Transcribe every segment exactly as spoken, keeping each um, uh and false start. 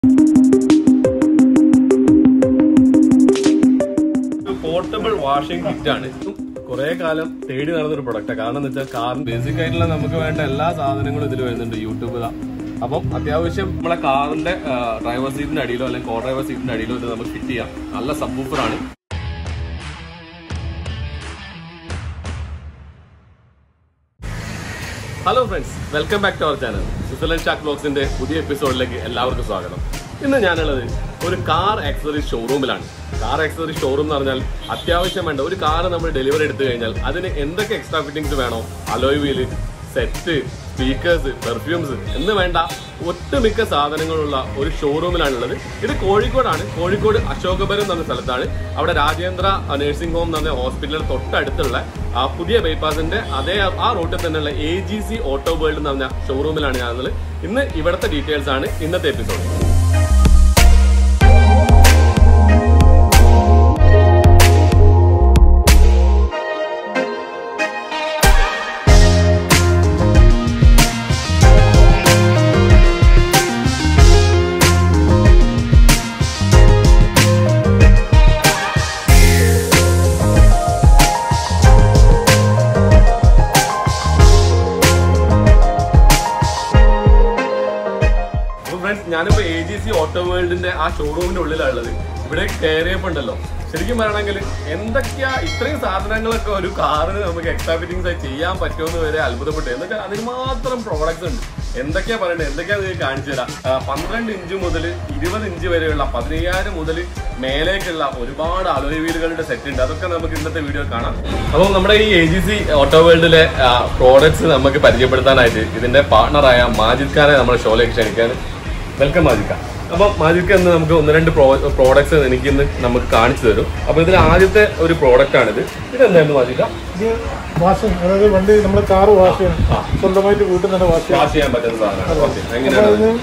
Portable washing kit ആണ്. കുറെ കാലം തേടി നടന്നൊരു പ്രൊഡക്റ്റ്. കാരണം എന്താ വെച്ചാൽ കാറിന് ബേസിക് ആയിട്ടുള്ള നമുക്ക് വേണ്ട എല്ലാ സാധനങ്ങളും ഇതിൽ വരുന്നുണ്ട്. യൂട്യൂബ് അപ്പം അത്യാവശ്യം നമ്മളെ കാറിന്റെ ഡ്രൈവർ സീറ്റിന്റെ അടിയിലോ അല്ലെങ്കിൽ കോ ഡ്രൈവർ സീറ്റിന്റെ അടിയിലോ ഇത് നമുക്ക് ഫിറ്റ് ചെയ്യാം. നല്ല സബ്വൂഫറാണ്. Hello friends, welcome back to our channel. Switzerland Shak വ്ലോഗ്സിന്റെ പുതിയ എപ്പിസോഡിലേക്ക് എല്ലാവർക്കും സ്വാഗതം. ഇന്ന് ഞാനുള്ളത് ഒരു കാർ ആക്സസറീസ് ഷോറൂമിലാണ്. കാർ ആക്സസറീസ് ഷോറൂം എന്ന് പറഞ്ഞാൽ അത്യാവശ്യം വേണ്ട ഒരു കാർ നമ്മൾ ഡെലിവറി എടുത്തു കഴിഞ്ഞാൽ അതിന് എന്തൊക്കെ എക്സ്ട്രാ ഫിറ്റിംഗ്സ് വേണോ, alloy wheel, set, speakers, perfumes എന്ന് വേണ്ട ഒട്ടുമിക്ക സാധനങ്ങളുള്ള ഒരു ഷോറൂമിലാണുള്ളത്. ഇത് കോഴിക്കോടാണ്. കോഴിക്കോട് അശോകപുരം എന്ന് പറഞ്ഞ സ്ഥലത്താണ്. അവിടെ രാജേന്ദ്ര നഴ്സിംഗ് ഹോം എന്ന് പറഞ്ഞ ഹോസ്പിറ്റലിൽ തൊട്ടടുത്തുള്ള ആ പുതിയ ബൈപ്പാസിന്റെ അതേ ആ റൂട്ടിൽ തന്നെയുള്ള A G C auto world എന്ന് പറഞ്ഞ ഷോറൂമിലാണ് ഞാനുള്ളത്. ഇന്ന് ഇവിടുത്തെ ഡീറ്റെയിൽസ് ആണ് ഇന്നത്തെ എപ്പിസോഡ്. ഞാനിപ്പോ എ ജി സി ഓട്ടോ വേൾഡിന്റെ ആ ഷോറൂമിന്റെ ഉള്ളിലുള്ളത്. ഇവിടെ കയറിയപ്പോണ്ടല്ലോ ശരിക്കും പറയണമെങ്കിൽ എന്തൊക്കെയാ ഇത്രയും സാധനങ്ങളൊക്കെ ഒരു കാറിന് നമുക്ക് എക്സ്ട്രാ ഫിറ്റിംഗ്സ് ആയി ചെയ്യാൻ പറ്റുമെന്ന് വരെ അത്ഭുതപ്പെട്ടു. എന്നൊക്കെ അതിന് മാത്രം പ്രോഡക്ട്സ് ഉണ്ട്. എന്തൊക്കെയാ പറയണ്ടത്, എന്തൊക്കെയാ നിങ്ങൾക്ക് കാണിച്ചു തരാം. പന്ത്രണ്ട് ഇഞ്ച് മുതൽ ഇരുപത് ഇഞ്ച് വരെയുള്ള പതിനയ്യായിരം മുതൽ മേലേക്കുള്ള ഒരുപാട് അലോയ് വീലുകളുടെ സെറ്റ് ഉണ്ട്. അതൊക്കെ നമുക്ക് ഇന്നത്തെ വീഡിയോ കാണാം. അപ്പോൾ നമ്മുടെ ഈ എ ജി സി ഓട്ടോ വേൾഡിലെ പ്രോഡക്ട്സ് നമുക്ക് പരിചയപ്പെടുത്താനായിട്ട് ഇതിന്റെ പാർട്ണറായ മാജിദ് ഖാനെ നമ്മുടെ ഷോയിലേക്ക് ക്ഷണിക്കാൻ. വെൽക്കം മാജിക്ക. അപ്പൊ മാജിക്ക എന്ന് നമുക്ക് ഒന്ന് രണ്ട് പ്രോഡക്ട്സ് എനിക്ക് ഇന്ന് നമുക്ക് കാണിച്ചു തരും. അപ്പൊ ഇതിൽ ആദ്യത്തെ ഒരു പ്രോഡക്റ്റ് ആണിത്. ഇതെന്തായിരുന്നു മാജിക്ക? വാഷിംഗ്, അതായത് വണ്ടി നമ്മൾ കാർ വാഷ് ചെയ്യാൻ സ്വന്തമായിട്ട് വീട്ടിൽ തന്നെ വാഷ് വാഷ് ചെയ്യാൻ പറ്റുന്ന സാധനം. എങ്ങനെയാണ്?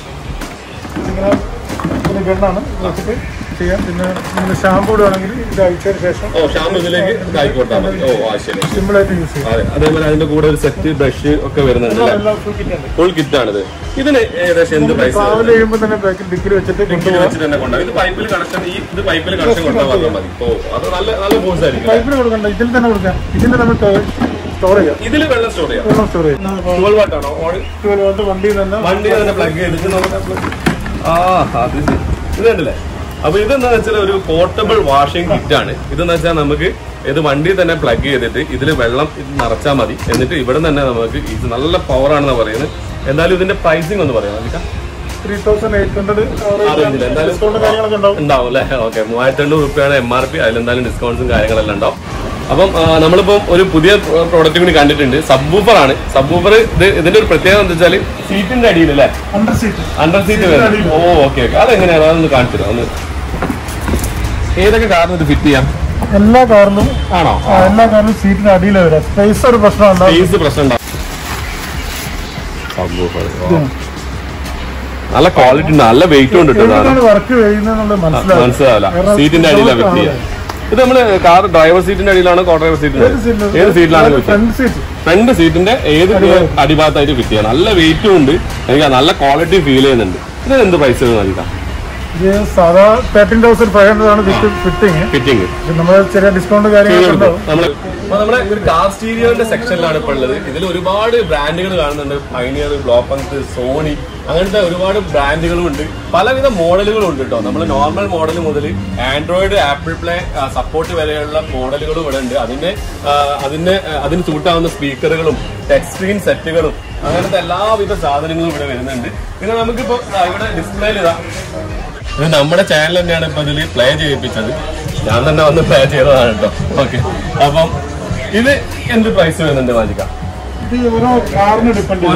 ഇങ്ങനെ ഗണ്ണാണ് വെച്ചിട്ട് ചെയ്യാം. പിന്നെ നമ്മൾ ഷാമ്പൂ ഇടുകയാണെങ്കിൽ ഇത് അയച്ചതിന് ശേഷം ഓ ഷാമ്പൂ ഇതിലേക്ക് ആയിക്കോട്ടാ മതി. ഓ ശരി, സിമ്പിൾ ആയിട്ട് യൂസ് ചെയ്യാം. അതെ, അതേപോലെ അതിന്റെ കൂടെ ഒരു സെറ്റ് ബ്രഷ് ഒക്കെ വരുന്നുണ്ട്. ഫുൾ കിറ്റ് ആണിത്. ഇതിന് ഏകദേശം എന്ത് പ്രൈസ്? ട്രാവൽ ചെയ്യുമ്പോൾ തന്നെ ബാക്കിൽ ഡിക്കിൽ വെച്ചിട്ട് വെച്ചിട്ട് തന്നെ കൊണ്ടുപോകും. ഇത് പൈപ്പിൽ കണക്ഷൻ ഈ ഇത് പൈപ്പിൽ കണക്ഷൻ കൊണ്ടുപോകാൻ മതി. ഓ അത് നല്ല നല്ല ഫോഴ്സ് ആയിരിക്കും. പൈപ്പിൽ കൊടുക്കണ്ട, ഇതിൽ തന്നെ കൊടുക്കാം. ഇതിൽ നമുക്ക് സ്റ്റോർ ചെയ്യാം. ഇതിൽ വെള്ളം സ്റ്റോർ ചെയ്യാം. വെള്ളം സ്റ്റോർ ചെയ്യാം. ട്വൽവ് വാട്ട് ആണോ? ട്വൽവ് വാട്ട് വണ്ടിയിൽ തന്നെ വണ്ടിയിൽ തന്നെ പ്ലഗ് ചെയ്തിട്ട് നമുക്ക് ആ അത് ഇത് കണ്ടില്ലേ. അപ്പൊ ഇതെന്താ വെച്ചാൽ ഒരു പോർട്ടബിൾ വാഷിംഗ് കിറ്റ് ആണ്. ഇതെന്ന് വെച്ചാൽ നമുക്ക് ഇത് വണ്ടിയിൽ തന്നെ പ്ലഗ് ചെയ്തിട്ട് ഇതിൽ വെള്ളം ഇത് നിറച്ചാൽ മതി. എന്നിട്ട് ഇവിടെ തന്നെ നമുക്ക് ഇത് നല്ല പവർ ആണെന്ന് പറയുന്നത്. എന്തായാലും ഇതിന്റെ പ്രൈസിംഗ് ഒന്ന് പറയാം. ത്രീ തൗസൻഡ് എയ്റ്റ് ഹൺഡ്രഡ് ഉണ്ടാവും അല്ലെ? ഓക്കെ, മൂവായിരത്തി എണ്ണൂറ് റുപ്യാണ് എം ആർ പി. അതിലെന്തായാലും ഡിസ്കൗണ്ട്സും കാര്യങ്ങളെല്ലാം ഉണ്ടാവും. അപ്പം നമ്മളിപ്പം ഒരു പുതിയ പ്രോഡക്റ്റ് കൂടി കണ്ടിട്ടുണ്ട്. സബ്വൂഫർ ആണ്. സബ്വൂഫർ ഇത് ഇതിന്റെ ഒരു പ്രത്യേകത എന്താ വെച്ചാൽ സീറ്റിന്റെ അടിയിൽ അല്ലേ, അണ്ടർ സീറ്റ് അണ്ടർ സീറ്റ് വരും. Oh okay okay. അതെങ്ങനെയാണ്? അതൊന്ന് കാണിച്ചു തരാം. ഒന്ന് ഏതൊക്കെ കാറിന് ഇത് ഫിറ്റ് ചെയ്യാം? എല്ലാ കാറിലും ആണോ? എല്ലാ കാറിലും സീറ്റിന് അടിയിൽ വരാം. സ്പേസ് ഒരു പ്രശ്നം ഉണ്ടാവും. സ്പേസ് പ്രശ്നം ഉണ്ടാവും. നല്ല ക്വാളിറ്റി ഉണ്ട്, നല്ല വെയിറ്റ് ഉണ്ട്. വർക്ക് ചെയ്യുന്നത് മനസ്സിലാവില്ല. സീറ്റിന്റെ അടിയിലാണ് ഫിറ്റ് ചെയ്യാം. ഇത് നമ്മള് കാർ ഡ്രൈവർ സീറ്റിന്റെ അടിയിലാണോ കോ ഡ്രൈവർ സീറ്റിന്റെ ഏത് സീറ്റിലാണ്? ഫ്രണ്ട് സീറ്റിന്റെ ഏത് അടിഭാഗത്തായിട്ട് ഫിറ്റ് ചെയ്യാം. നല്ല വെയിറ്റും ഉണ്ട്. എനിക്ക് നല്ല ക്വാളിറ്റി ഫീൽ ചെയ്യുന്നുണ്ട്. ഇത് എന്ത് പ്രൈസ് നൽകാം? സാധാ തേർട്ടീൻ തൗസൻഡ് ഫൈവ് ഹൺഡ്രഡ് ആണ് ഫിറ്റിംഗ്. ഫിറ്റിംഗ് നമ്മൾ ചെറിയ ഡിസ്കൗണ്ട് കാര്യങ്ങളൊക്കെ നമ്മള് അപ്പൊ നമ്മുടെ ഒരു കാർ സ്റ്റീരിയോന്റെ സെക്ഷനിലാണ് ഇപ്പോൾ ഉള്ളത്. ഇതിൽ ഒരുപാട് ബ്രാൻഡുകൾ കാണുന്നുണ്ട്. പൈനിയർ, ബ്ലോപ്പന്ത്, സോണി, അങ്ങനത്തെ ഒരുപാട് ബ്രാൻഡുകളും ഉണ്ട്. പലവിധ മോഡലുകളും ഉണ്ട് കേട്ടോ. നമ്മൾ നോർമൽ മോഡൽ മുതൽ ആൻഡ്രോയിഡ്, ആപ്പിൾ പ്ലേ സപ്പോർട്ട് വരെയുള്ള മോഡലുകളും ഇവിടെ ഉണ്ട്. അതിന്റെ അതിന് അതിന് സൂട്ടാവുന്ന സ്പീക്കറുകളും ടച്ച് സ്ക്രീൻ സെറ്റുകളും അങ്ങനത്തെ എല്ലാവിധ സാധനങ്ങളും ഇവിടെ വരുന്നുണ്ട്. പിന്നെ നമുക്കിപ്പോ ഇവിടെ ഡിസ്പ്ലേയിൽ ഇതാ, ഇത് നമ്മുടെ ചാനൽ തന്നെയാണ് ഇപ്പൊ ഇതിൽ പ്ലേ ചെയ്യിപ്പിച്ചത്. ഞാൻ തന്നെ വന്ന് പ്ലേ ചെയ്തതാണ് കേട്ടോ. ഓക്കെ, അപ്പം ഇത് എന്ത് പ്രൈസ് വരുന്നുണ്ട് മാജിക്ക? ഓരോ കാറിന് ഡിപ്പെൻഡ്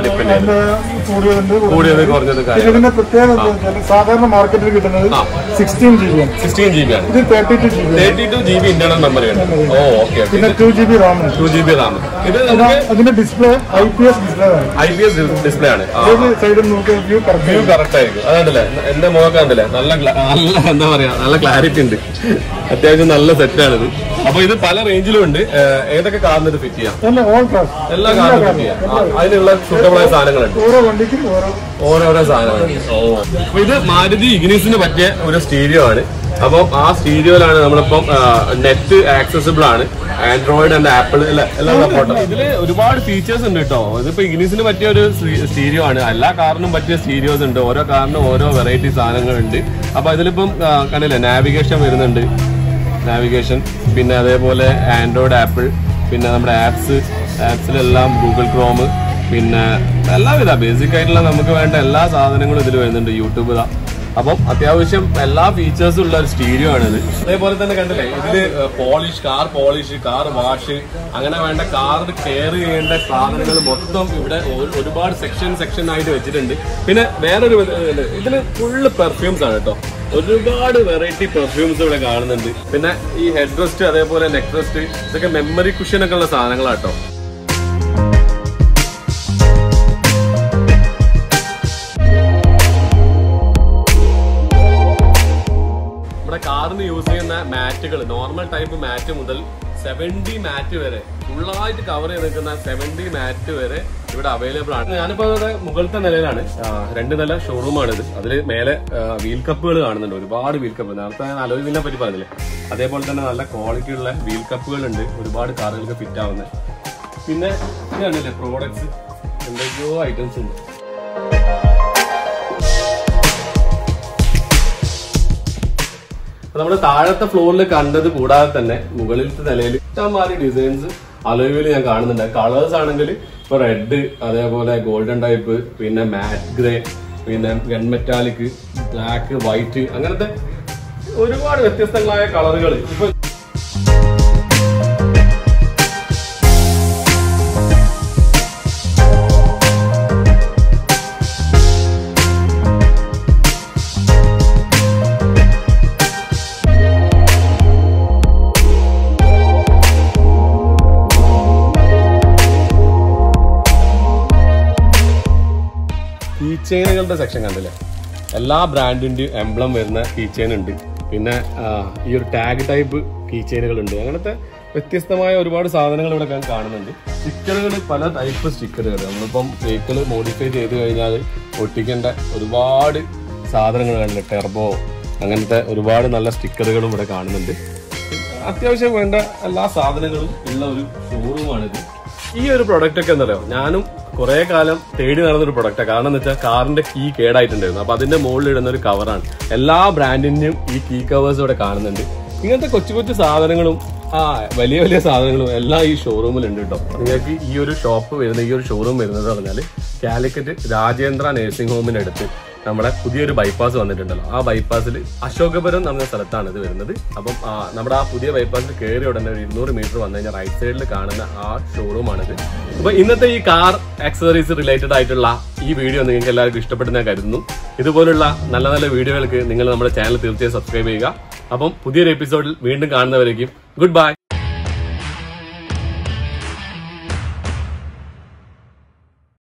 കൂടിയത് കുറഞ്ഞത് ഇതിന്റെ പ്രത്യേകത സാധാരണ മാർക്കറ്റിൽ കിട്ടുന്നത് sixteen G B sixteen G B ആണ്. ഇത് thirty two G B thirty two G B internal memory ആണ്. Oh okay. പിന്നെ two G B RAM two G B RAM. ഇത് അതിന്റെ display I P S display ആണ്. I P S display ആണ്. സൈഡിൽ നോക്കിയ view view correct ആയിരിക്കും. അതല്ലേ എന്റെ മുഖം കണ്ടില്ലേ, നല്ല നല്ല എന്താ പറയാ, നല്ല ക്ലാരിറ്റി ഉണ്ട്. അത്യാവശ്യം നല്ല സെറ്റാണിത്. അപ്പൊ ഇത് പല റേഞ്ചിലും ഉണ്ട്. ഏതൊക്കെ കാറിന് ഇത് ഫിറ്റ് ചെയ്യാം? എല്ലാ കാറിനും ഫിറ്റ് ചെയ്യാം. അതിനുള്ള സൂട്ടബിൾ ആയ സാധനങ്ങളുണ്ട്. ഓരോ വണ്ടിക്കും ഓരോരോ സാധനങ്ങളുണ്ട്. അപ്പൊ ഇത് മാരുതി ഇഗ്നിസിന് പറ്റിയ ഒരു സ്റ്റീരിയോ ആണ്. അപ്പം ആ സ്റ്റീരിയോയിലാണ് നമ്മളിപ്പം നെറ്റ് ആക്സസിബിൾ ആണ്. ആൻഡ്രോയിഡ് ആൻഡ് ആപ്പിൾ എല്ലാം സപ്പോർട്ട്. ഇതില് ഒരുപാട് ഫീച്ചേഴ്സ് ഉണ്ട് കേട്ടോ. ഇതിപ്പോ ഇഗ്നിസിന് പറ്റിയ ഒരു സ്റ്റീരിയോ ആണ്. എല്ലാ കാറിനും പറ്റിയ സ്റ്റീരിയോസ് ഉണ്ട്. ഓരോ കാറിനും ഓരോ വെറൈറ്റി സാധനങ്ങളുണ്ട്. അപ്പൊ ഇതിലിപ്പം കണ്ടില്ലേ, നാവിഗേഷൻ വരുന്നുണ്ട്. നാവിഗേഷൻ, പിന്നെ അതേപോലെ ആൻഡ്രോയിഡ്, ആപ്പിൾ, പിന്നെ നമ്മുടെ ആപ്സ് ആപ്സിലെല്ലാം ഗൂഗിൾ ക്രോം, പിന്നെ എല്ലാവിധ ബേസിക് ആയിട്ടുള്ള നമുക്ക് വേണ്ട എല്ലാ സാധനങ്ങളും ഇതിൽ വരുന്നുണ്ട്. യൂട്യൂബ് ഇതാ. അപ്പം അത്യാവശ്യം എല്ലാ ഫീച്ചേഴ്സും ഉള്ള ഒരു സ്റ്റീരിയോ ആണിത്. അതേപോലെ തന്നെ കണ്ടില്ലേ, ഇതില് polish, car polish, car wash, അങ്ങനെ വേണ്ട കാറിന് കെയർ ചെയ്യേണ്ട സാധനങ്ങൾ മൊത്തം ഇവിടെ ഒരുപാട് സെക്ഷൻ സെക്ഷൻ ആയിട്ട് വെച്ചിട്ടുണ്ട്. പിന്നെ വേറൊരു ഇതില് ഫുള്ള് പെർഫ്യൂംസ് ആണ് കേട്ടോ. ഒരുപാട് വെറൈറ്റി പെർഫ്യൂംസ് ഇവിടെ കാണുന്നുണ്ട്. പിന്നെ ഈ ഹെഡ് റെസ്റ്റ്, അതേപോലെ നെക്ക് റെസ്റ്റ്, ഇതൊക്കെ മെമ്മറി കുഷൻ ഒക്കെ ഉള്ള സാധനങ്ങളാട്ടോ. കാറിന് യൂസ് ചെയ്യുന്ന മാറ്റുകൾ, നോർമൽ ടൈപ്പ് മാറ്റ് മുതൽ സെവന്റി മാറ്റ് വരെ, ഫുള്ളായിട്ട് കവർ ചെയ്ത് നിൽക്കുന്ന സെവന്റി മാറ്റ് വരെ ഇവിടെ അവൈലബിൾ ആണ്. ഞാനിപ്പോ ഇവിടെ മുകളിലത്തെ നിലയിലാണ്. രണ്ട് നില ഷോറൂമാണിത്. അതിൽ മേലെ വീൽ കപ്പുകൾ കാണുന്നുണ്ട്. ഒരുപാട് വീൽ കപ്പ്. നേരത്തെ ഞാൻ അലോയ് വീലിനെ പറ്റി പറഞ്ഞില്ലേ, അതേപോലെ തന്നെ നല്ല ക്വാളിറ്റി ഉള്ള വീൽ കപ്പുകൾ ഉണ്ട്. ഒരുപാട് കാറുകൾക്ക് ഫിറ്റ് ആവുന്നത്. പിന്നെ ഇത് കണ്ടില്ലേ, പ്രോഡക്ട്സ് എന്തൊക്കെയോ ഐറ്റംസ് ഉണ്ട്. നമ്മള് താഴത്തെ ഫ്ലോറിൽ കണ്ടത് കൂടാതെ തന്നെ മുകളിലത്തെ നിലയിൽ ഇഷ്ടംമാതിരി ഡിസൈൻസ് അലോയ് വീല് ഞാൻ കാണുന്നുണ്ട്. കളേഴ്സ് ആണെങ്കിൽ ഇപ്പൊ റെഡ്, അതേപോലെ ഗോൾഡൻ ടൈപ്പ്, പിന്നെ മാറ്റ് ഗ്രേ, പിന്നെ ഗൺ മെറ്റാലിക്, ബ്ലാക്ക്, വൈറ്റ്, അങ്ങനത്തെ ഒരുപാട് വ്യത്യസ്തങ്ങളായ കളറുകൾ ഇപ്പൊ കീ ചെയിനുകളുടെ സെക്ഷൻ കണ്ടില്ലേ, എല്ലാ ബ്രാൻഡിന്റെയും എംബ്ലം വരുന്ന കീ ചെയിൻ ഉണ്ട്. പിന്നെ ഈ ഒരു ടാഗ് ടൈപ്പ് കീ ചെയിനുകൾ ഉണ്ട്. അങ്ങനത്തെ വ്യത്യസ്തമായ ഒരുപാട് സാധനങ്ങൾ ഇവിടെ ഞാൻ കാണുന്നുണ്ട്. സ്റ്റിക്കറുകൾ, പല ടൈപ്പ് സ്റ്റിക്കറുകൾ. നമ്മളിപ്പം വെഹിക്കിൾ മോഡിഫൈ ചെയ്ത് കഴിഞ്ഞാൽ ഒട്ടിക്കേണ്ട ഒരുപാട് സാധനങ്ങൾ കണ്ടില്ലേ, ടെർബോ, അങ്ങനത്തെ ഒരുപാട് നല്ല സ്റ്റിക്കറുകളും ഇവിടെ കാണുന്നുണ്ട്. അത്യാവശ്യം വേണ്ട എല്ലാ സാധനങ്ങളും ഉള്ള ഒരു ഷോറൂമാണിത്. ഈ ഒരു പ്രൊഡക്റ്റ് ഒക്കെ എന്താ പറയുക, ഞാനും കുറെ കാലം തേടി നടന്നൊരു പ്രൊഡക്റ്റാണ്. കാരണം എന്ന് വെച്ചാൽ കാറിന്റെ കീ കേടായിട്ടുണ്ടായിരുന്നു. അപ്പൊ അതിന്റെ മുകളിൽ ഇടുന്ന ഒരു കവറാണ്. എല്ലാ ബ്രാൻഡിന്റെയും ഈ കീ കവേഴ്സ് ഇവിടെ കാണുന്നുണ്ട്. ഇങ്ങനത്തെ കൊച്ചു കൊച്ചു സാധനങ്ങളും ആ വലിയ വലിയ സാധനങ്ങളും എല്ലാം ഈ ഷോറൂമിൽ ഉണ്ട് കേട്ടോ. നിങ്ങൾക്ക് ഈ ഒരു ഷോപ്പ് വരുന്ന, ഈ ഒരു ഷോറൂം വരുന്നത് പറഞ്ഞാൽ കാലിക്കറ്റ് രാജേന്ദ്ര നഴ്സിംഗ് ഹോമിന്റെ അടുത്ത് നമ്മുടെ പുതിയൊരു ബൈപ്പാസ് വന്നിട്ടുണ്ടല്ലോ. ആ ബൈപ്പാസിൽ അശോകപുരം എന്ന സ്ഥലത്താണ് ഇത് വരുന്നത്. അപ്പം നമ്മുടെ ആ പുതിയ ബൈപ്പാസിൽ കയറി ഉടനെ ഒരു ഇരുന്നൂറ് മീറ്റർ വന്നു കഴിഞ്ഞാൽ റൈറ്റ് സൈഡിൽ കാണുന്ന ആ ഷോറൂമാണിത്. അപ്പൊ ഇന്നത്തെ ഈ കാർ ആക്സസറീസ് റിലേറ്റഡ് ആയിട്ടുള്ള ഈ വീഡിയോ നിങ്ങൾക്ക് എല്ലാവർക്കും ഇഷ്ടപ്പെട്ടെന്ന് ഞാൻ കരുതുന്നു. ഇതുപോലുള്ള നല്ല നല്ല വീഡിയോകൾക്ക് നിങ്ങൾ നമ്മുടെ ചാനൽ തീർച്ചയായും സബ്സ്ക്രൈബ് ചെയ്യുക. അപ്പം പുതിയൊരു എപ്പിസോഡിൽ വീണ്ടും കാണുന്നവരേക്കും ഗുഡ് ബൈ.